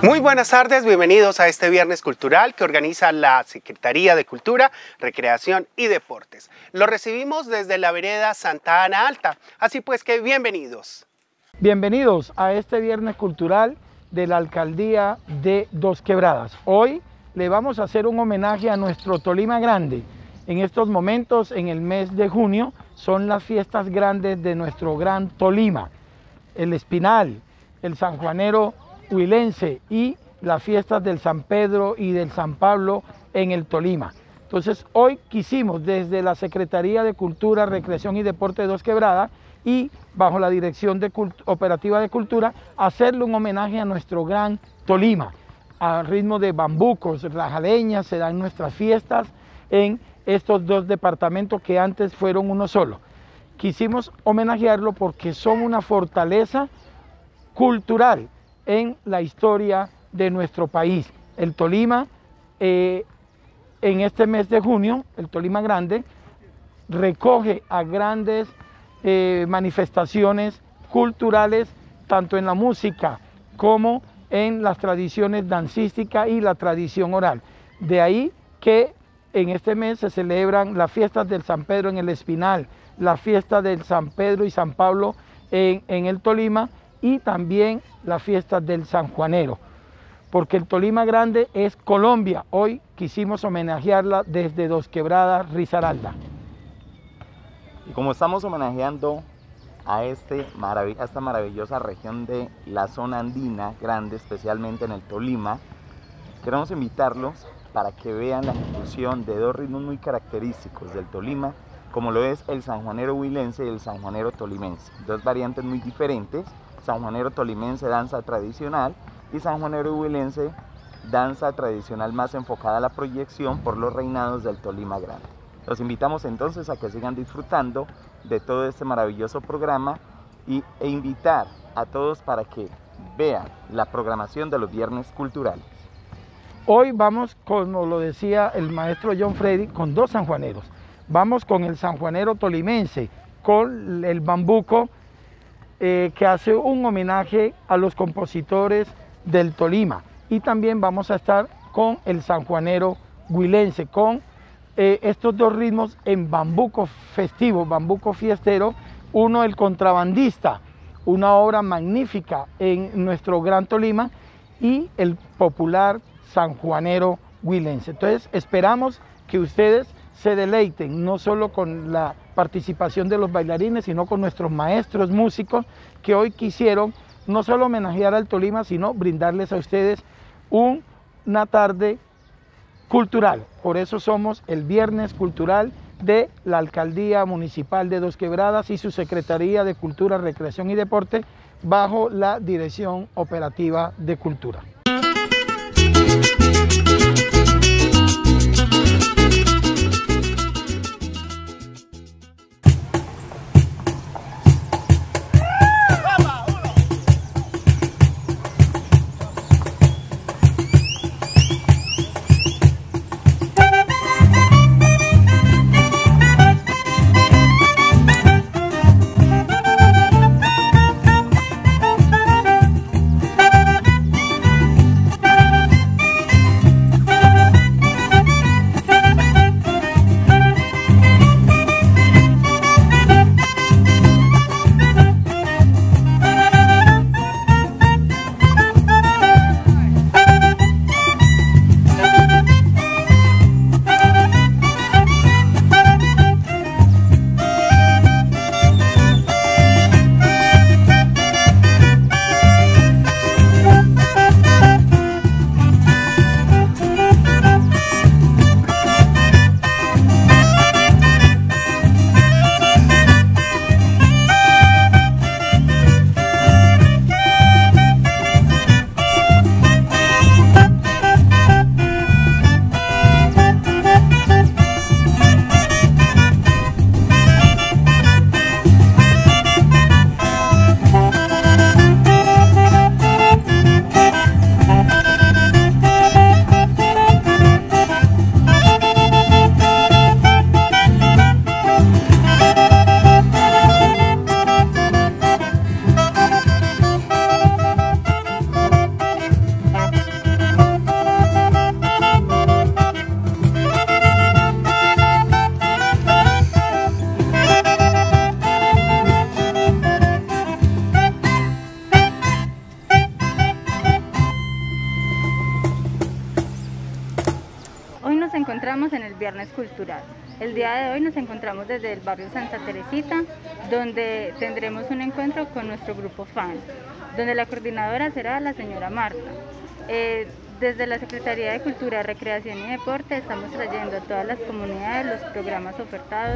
Muy buenas tardes, bienvenidos a este Viernes Cultural que organiza la Secretaría de Cultura, Recreación y Deportes. Lo recibimos desde la vereda Santa Ana Alta, así pues que bienvenidos. Bienvenidos a este Viernes Cultural de la Alcaldía de Dos Quebradas. Hoy le vamos a hacer un homenaje a nuestro Tolima Grande. En estos momentos, en el mes de junio, son las fiestas grandes de nuestro gran Tolima. El Espinal, el Sanjuanero Huilense y las fiestas del San Pedro y del San Pablo en el Tolima. Entonces hoy quisimos desde la Secretaría de Cultura, Recreación y Deporte de Dos Quebradas y bajo la Dirección Operativa de Cultura hacerle un homenaje a nuestro gran Tolima. A ritmo de bambucos, rajaleñas, se dan nuestras fiestas en estos dos departamentos que antes fueron uno solo. Quisimos homenajearlo porque son una fortaleza cultural en la historia de nuestro país. El Tolima, en este mes de junio, el Tolima Grande, recoge a grandes manifestaciones culturales, tanto en la música como en las tradiciones dancísticas y la tradición oral. De ahí que en este mes se celebran las fiestas del San Pedro en el Espinal, la fiesta del San Pedro y San Pablo en el Tolima, y también las fiestas del Sanjuanero, porque el Tolima Grande es Colombia. Hoy quisimos homenajearla desde Dos Quebradas, Risaralda. Y como estamos homenajeando a esta maravillosa región de la zona andina grande, especialmente en el Tolima, queremos invitarlos para que vean la ejecución de dos ritmos muy característicos del Tolima, como lo es el sanjuanero huilense y el sanjuanero tolimense. Dos variantes muy diferentes. Sanjuanero tolimense, danza tradicional, y sanjuanero huilense, danza tradicional más enfocada a la proyección por los reinados del Tolima Grande. Los invitamos entonces a que sigan disfrutando de todo este maravilloso programa e invitar a todos para que vean la programación de los Viernes Culturales. Hoy vamos, como lo decía el maestro John Freddy, con dos sanjuaneros. Vamos con el sanjuanero tolimense, con el bambuco, que hace un homenaje a los compositores del Tolima, y también vamos a estar con el sanjuanero huilense, con estos dos ritmos en bambuco festivo, bambuco fiestero. Uno, el contrabandista, una obra magnífica en nuestro gran Tolima, y el popular sanjuanero huilense. Entonces esperamos que ustedes se deleiten no solo con la participación de los bailarines, sino con nuestros maestros músicos que hoy quisieron no solo homenajear al Tolima, sino brindarles a ustedes una tarde cultural. Por eso somos el Viernes Cultural de la Alcaldía Municipal de Dos Quebradas y su Secretaría de Cultura, Recreación y Deporte bajo la Dirección Operativa de Cultura. encontramos en el Viernes Cultural. El día de hoy nos encontramos desde el barrio Santa Teresita, donde tendremos un encuentro con nuestro grupo fan, donde la coordinadora será la señora Marta. Desde la Secretaría de Cultura, Recreación y Deporte estamos trayendo a todas las comunidades los programas ofertados.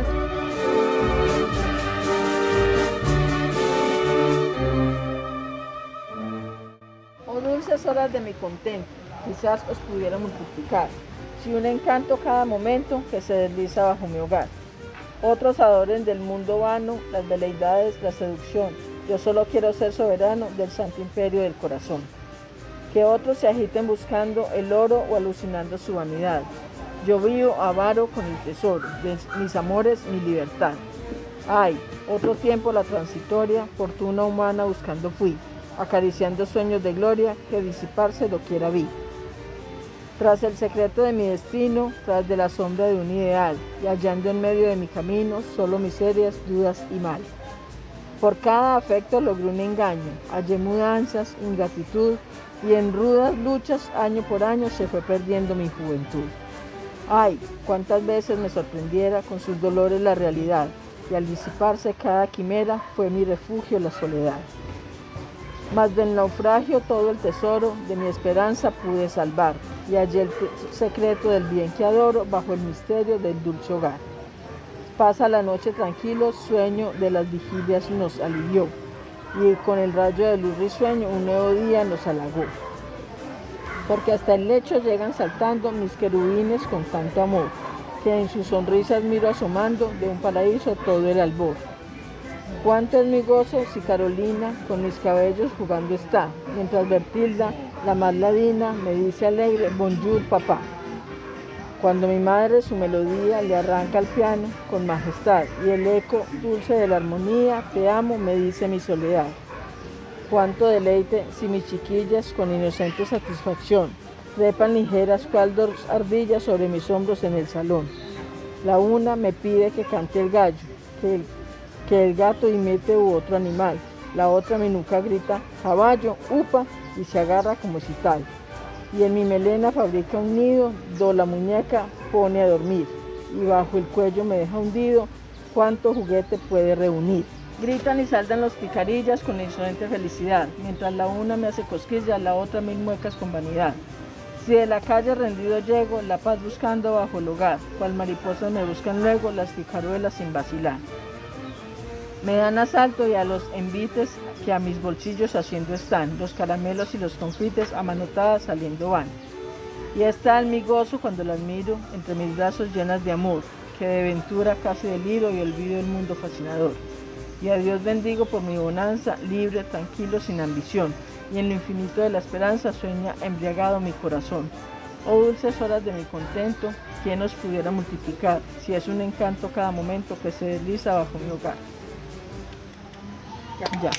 Oh dulces horas de mi contento, quizás os pudiera multiplicar, si un encanto cada momento que se desliza bajo mi hogar. Otros adoren del mundo vano, las veleidades, la seducción. Yo solo quiero ser soberano del santo imperio del corazón. Que otros se agiten buscando el oro o alucinando su vanidad. Yo vivo avaro con el tesoro de mis amores, mi libertad. Ay, otro tiempo la transitoria, fortuna humana buscando fui, acariciando sueños de gloria que disiparse doquiera vi. Tras el secreto de mi destino, tras de la sombra de un ideal, y hallando en medio de mi camino solo miserias, dudas y mal. Por cada afecto logré un engaño, hallé mudanzas, ingratitud, y en rudas luchas año por año se fue perdiendo mi juventud. Ay, cuántas veces me sorprendiera con sus dolores la realidad, y al disiparse cada quimera fue mi refugio la soledad. Mas del naufragio todo el tesoro de mi esperanza pude salvar, y hallé el secreto del bien que adoro bajo el misterio del dulce hogar. Pasa la noche tranquilo, sueño de las vigilias nos alivió, y con el rayo de luz risueño un nuevo día nos halagó. Porque hasta el lecho llegan saltando mis querubines con tanto amor, que en sus sonrisas miro asomando de un paraíso todo el albor. Cuánto es mi gozo si Carolina con mis cabellos jugando está, mientras Bertilda, la más ladina, me dice alegre, bonjour papá. Cuando mi madre su melodía le arranca al piano con majestad, y el eco dulce de la armonía, te amo, me dice mi soledad. Cuánto deleite si mis chiquillas con inocente satisfacción trepan ligeras cual dos ardillas sobre mis hombros en el salón. La una me pide que cante el gallo, que el gato imite u otro animal. La otra mi nuca grita, caballo, upa, y se agarra como si tal. Y en mi melena fabrica un nido, do la muñeca pone a dormir, y bajo el cuello me deja hundido, cuánto juguete puede reunir. Gritan y saltan los picarillas con insolente felicidad, mientras la una me hace cosquillas, la otra mil muecas con vanidad. Si de la calle rendido llego, la paz buscando bajo el hogar, cual mariposas me buscan luego las picaruelas sin vacilar. Me dan asalto y a los envites que a mis bolsillos haciendo están, los caramelos y los confites a manotadas saliendo van. Y está en mi gozo cuando las miro entre mis brazos llenas de amor, que de ventura casi deliro y olvido el mundo fascinador. Y a Dios bendigo por mi bonanza, libre, tranquilo, sin ambición, y en lo infinito de la esperanza sueña embriagado mi corazón. Oh dulces horas de mi contento, ¿quién os pudiera multiplicar, si es un encanto cada momento que se desliza bajo mi hogar? Ya.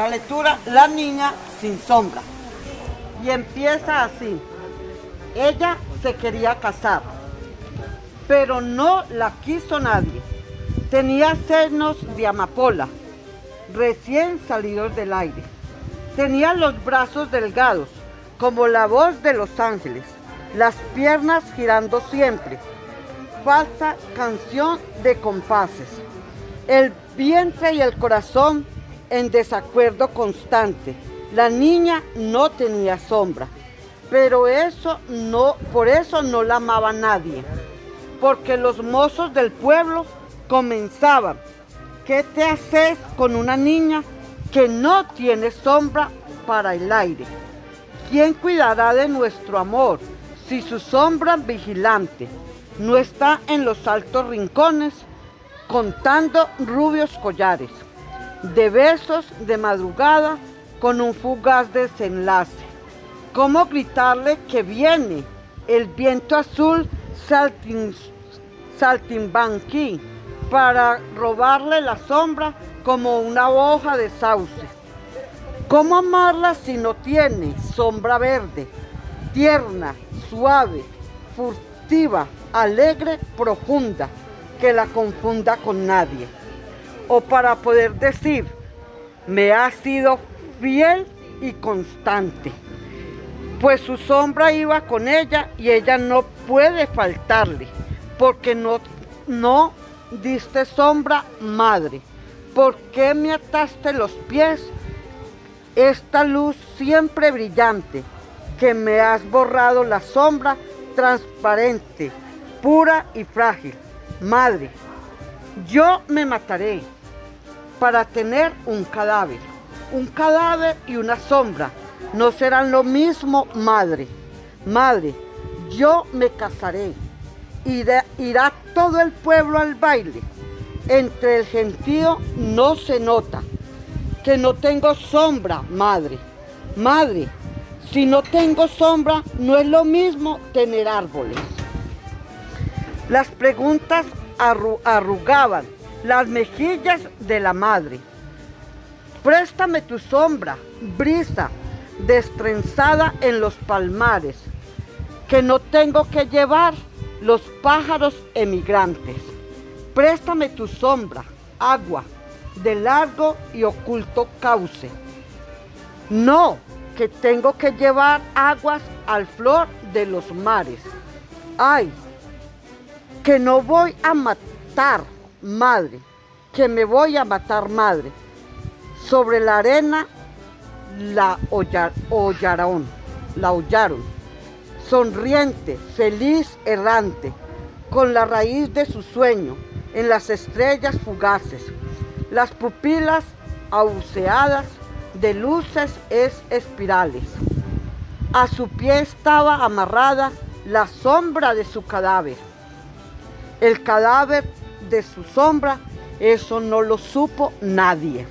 La lectura, La niña sin sombra. Y empieza así. Ella se quería casar, pero no la quiso nadie. Tenía senos de amapola, recién salidos del aire. Tenía los brazos delgados, como la voz de los ángeles, las piernas girando siempre. Falsa canción de compases. El vientre y el corazón en desacuerdo constante. La niña no tenía sombra, pero por eso no la amaba nadie, porque los mozos del pueblo comenzaban: ¿qué te haces con una niña que no tiene sombra para el aire? ¿Quién cuidará de nuestro amor si su sombra vigilante no está en los altos rincones contando rubios collares de besos de madrugada con un fugaz desenlace? ¿Cómo gritarle que viene el viento azul saltimbanquí para robarle la sombra como una hoja de sauce? ¿Cómo amarla si no tiene sombra verde, tierna, suave, furtiva, alegre, profunda, que la confunda con nadie? O para poder decir: me ha sido fiel y constante, pues su sombra iba con ella y ella no puede faltarle, porque no diste sombra, madre. ¿Por qué me ataste los pies? Esta luz siempre brillante, que me has borrado la sombra transparente, pura y frágil. Madre, yo me mataré para tener un cadáver y una sombra. No serán lo mismo, madre. Madre, yo me casaré. Irá todo el pueblo al baile. Entre el gentío no se nota que no tengo sombra, madre. Madre, si no tengo sombra, no es lo mismo tener árboles. Las preguntas arrugaban las mejillas de la madre. Préstame tu sombra, brisa destrenzada en los palmares, que no tengo que llevar los pájaros emigrantes. Préstame tu sombra, agua de largo y oculto cauce. No, que tengo que llevar aguas al flor de los mares. Ay, que no voy a matar, madre, que me voy a matar, madre. Sobre la arena la hollaron, sonriente, feliz, errante, con la raíz de su sueño en las estrellas fugaces, las pupilas abuceadas de luces espirales. A su pie estaba amarrada la sombra de su cadáver. El cadáver de su sombra, eso no lo supo nadie.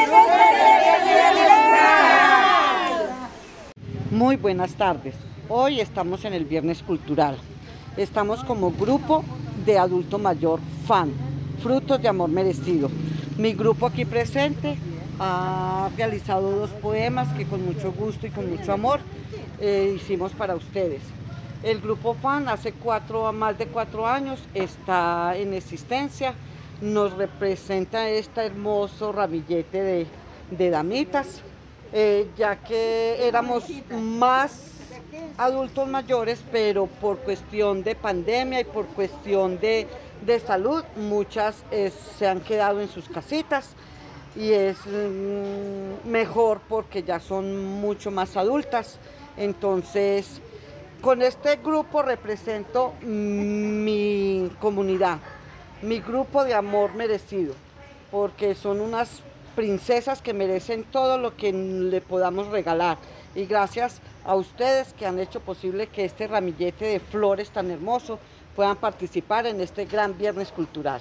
Muy buenas tardes. Hoy estamos en el Viernes Cultural. Estamos como grupo de adulto mayor FAN, Frutos de Amor Merecido. Mi grupo aquí presente ha realizado 2 poemas que con mucho gusto y con mucho amor hicimos para ustedes. El grupo FAN hace más de 4 años está en existencia. Nos representa este hermoso ramillete de damitas. Ya que éramos más adultos mayores, pero por cuestión de pandemia y por cuestión de salud, muchas se han quedado en sus casitas y es mejor porque ya son mucho más adultas. Entonces, con este grupo represento mi comunidad, mi grupo de amor merecido, porque son unas princesas que merecen todo lo que le podamos regalar, y gracias a ustedes que han hecho posible que este ramillete de flores tan hermoso puedan participar en este gran Viernes Cultural.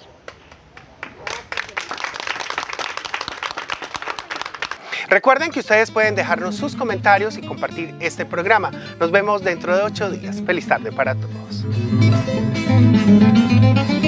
Recuerden que ustedes pueden dejarnos sus comentarios y compartir este programa. Nos vemos dentro de 8 días. Feliz tarde para todos.